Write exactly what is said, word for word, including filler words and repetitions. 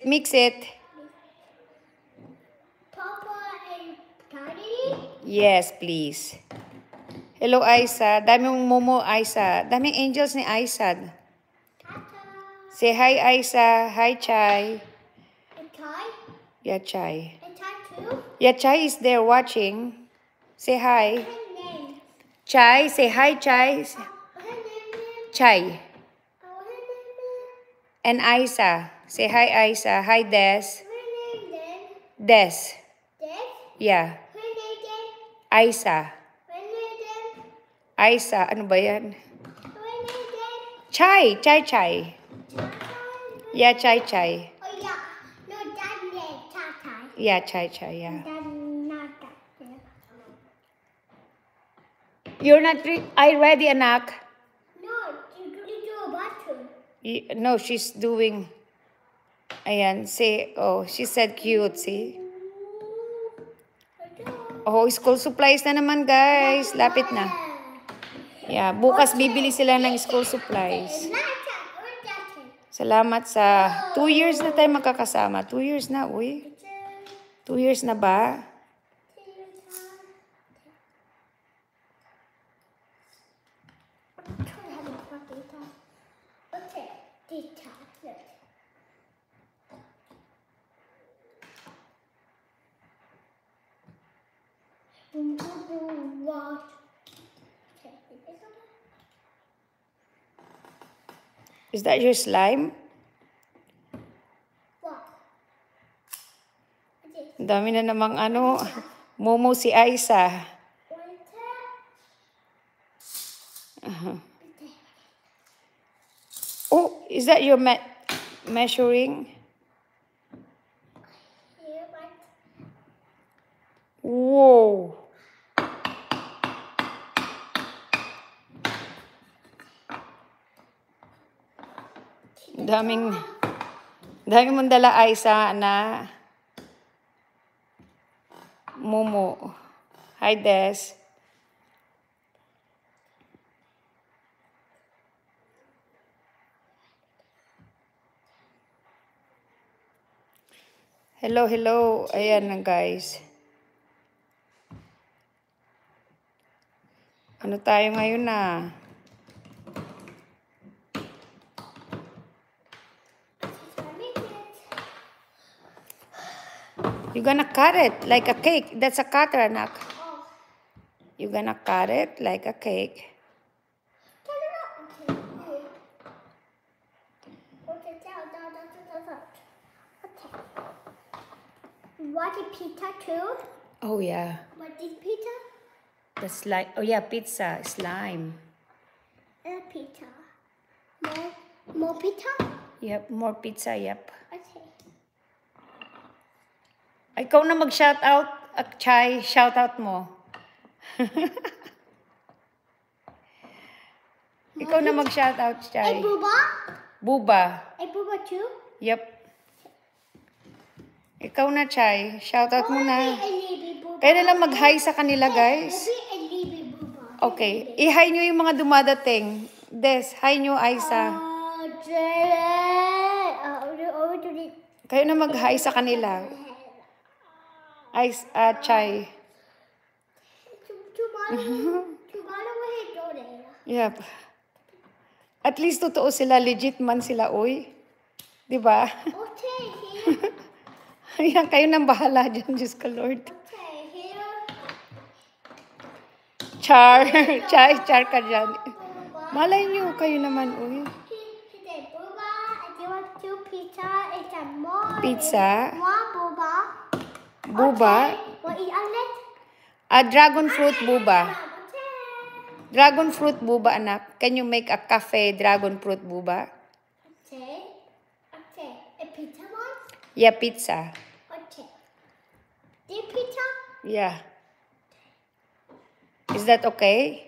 mix it. Papa and Daddy? Yes, please. Hello, Aisa. Daming Momo, Aisa. Daming angels ni Aisa. Tata. Say hi, Aisa. Hi, Chai. And Chai? Yeah, Chai. And Chai too? Yeah, Chai is there watching. Say hi. What's her name? Chai, say hi, Chai. What's her name then? Chai. Oh, what's her name then? And Aisa. Say hi, Aisa. Hi, Des. What's her name then? Des. Dad? Yeah. What's her name then? Aisa. What's her name then? Aisa. Ano ba yan? What's her name then? Chai. Chai, Chai. Chai? Yeah, Chai, Chai. Oh yeah. No, Dad name Tata. Yeah, Chai, Chai, yeah. Dad not that. You're not re I ready, anak. No, you do do a bathroom. Y- No, she's doing... Ayan, say... Oh, she said cute, see? Oh, school supplies na naman, guys. Lapit na. Yeah, bukas bibili sila ng school supplies. Salamat sa... Two years na tayo magkakasama. Two years na, uy. Two years na ba? Is that your slime? Ang dami na namang ano, Momo si Aisa. Uh-huh. Oh, is that your me measuring? Whoa. Daming, daming mong dala, Aisa, na Momo. Hi, Des. Hello, hello. Ayan na, guys. Ano tayo ngayon na? You're gonna cut it like a cake. That's a cutter, anak. You're gonna cut it like a cake. What is pizza too? Oh, yeah. What is pizza? The slime. Oh, yeah, pizza. Slime. And pizza. More, more pizza? Yep, more pizza, yep. Okay. Ikaw na mag-shout out, at Chai, shout out mo. Ikaw na mag-shout out, Chai. Hey, Booba? Buba. Hey, Booba too? Yep. Ikaw na, Chai. Shout out mo na. Hey, Booba. Kaya na lang mag-hi sa kanila, guys. Hey, Booba. Okay. I-hi nyo yung mga dumadating. Des, hi nyo, Aisa. Uh, Jared. Uh, over to the... Kayo na mag-hi sa kanila. Ais, uh, Chai. Tomorrow, tomorrow we'll go there. Yep. At least totoo sila. Legit man sila, uy. Diba? Okay, here. Ayan, kayo nang bahala dyan, Diyos ka, Lord. Okay, here. Char. Chai, char ka dyan. Malay nyo, kayo naman, uy. Hey, Booba, I want two pizza. It's a more. Pizza. More Booba. Buba. Okay. Want eat omelet? Ah, dragon fruit buba. Okay. Dragon fruit buba, anak. Can you make a cafe dragon fruit buba? Okay. Okay. A pizza one? Yeah, pizza. Okay. The pizza? Yeah. Is that okay?